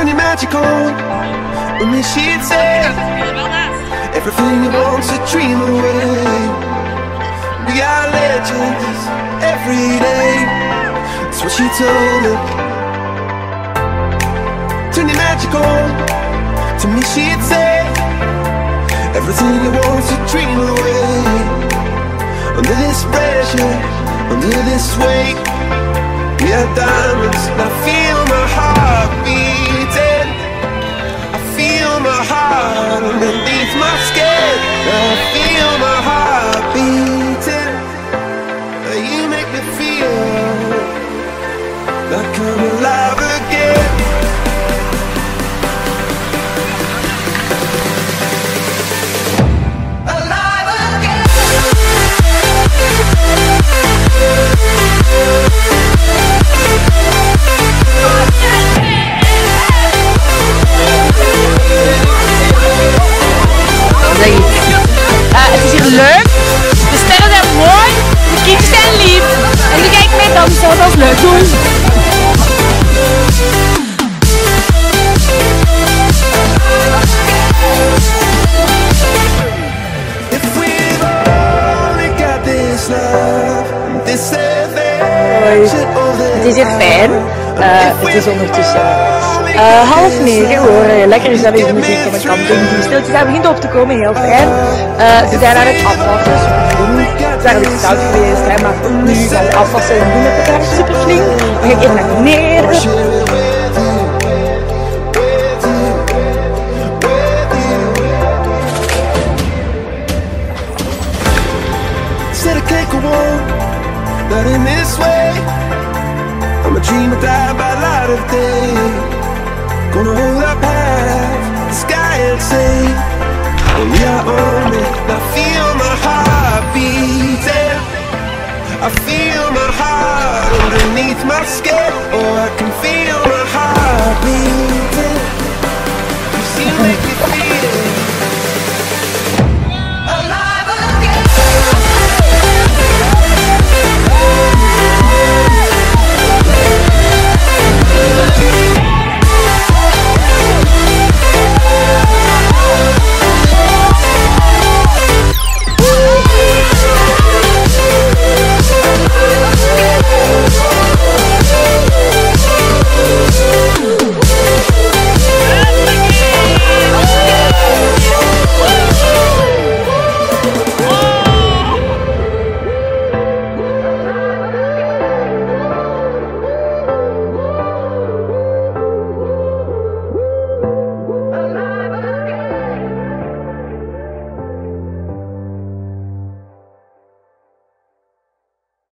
Turn your magic on. With me she'd say everything you want to dream away. We are legends every day. That's what she told me. Turn your magic on. To me she'd say everything you want to dream away. Under this pressure, under this weight, we are diamonds. I feel my heart beating. I feel my heart underneath my skin. I feel my heart beating. You make me feel like I'm alive again. Alive again. Het is hier leuk, de sterren zijn mooi, de kindjes zijn lief en nu kijk ik mee dansen, wat als leuk doen. Hoi, het is hier fijn. Het is ondertussen 8:30. We horen lekker gezellige muziek van een camping. De stiltjes begint op te komen, heel fijn. Ze zijn aan het afwassen, super flink. Ze zijn een beetje koud geweest, hè, maar nu gaan we afwassen en doen met elkaar super flink. Dan ga ik even naar beneden.